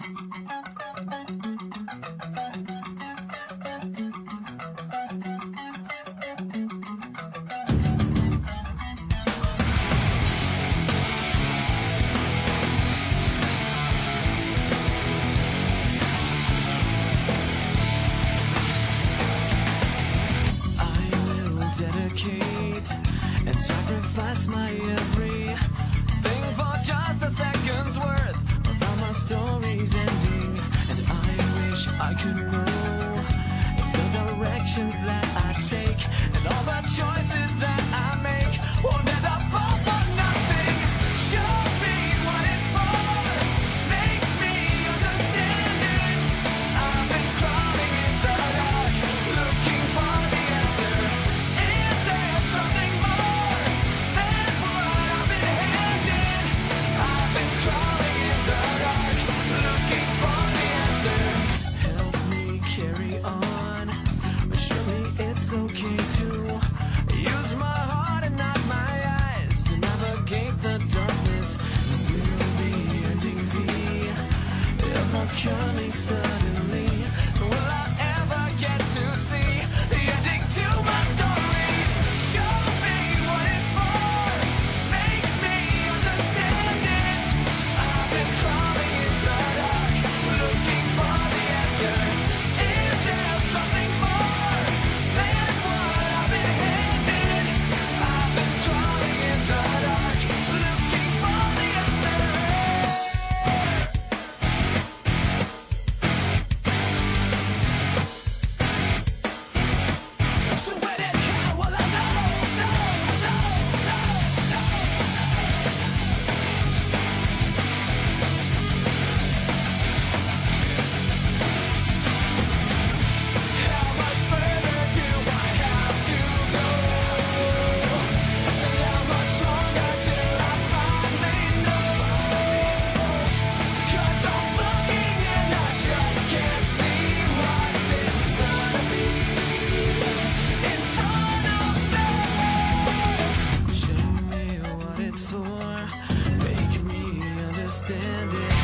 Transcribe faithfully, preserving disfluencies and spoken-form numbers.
And sacrifice my everything for just a second's worth of my story's ending. And I wish I could know the directions that I take, and all the choices that I make won't end up all for nothing. Show me what it's for, make me understand it. I've been crawling in the dark, looking for the answer. Is there something more than what I've been handed? I've been crawling in the dark, looking for the answer. Help me carry on, but surely it's okay to use my heart and not my eyes to navigate the darkness. Will the ending be ever coming suddenly? Will I ever get to see the ending to my story? Show me what it's for, make me understand it. I've been crawling in the dark, looking for the answer. Is there something more than what I've been handed? I've been crawling in the dark, looking for the answer. So where did it come? Well, I know, no, no, no, no, How much further do I have to go? And how much longer till I finally know? 'Cause I'm looking and I just can't see what's in front of me. In front of me. Show me what it's for, make me understand it.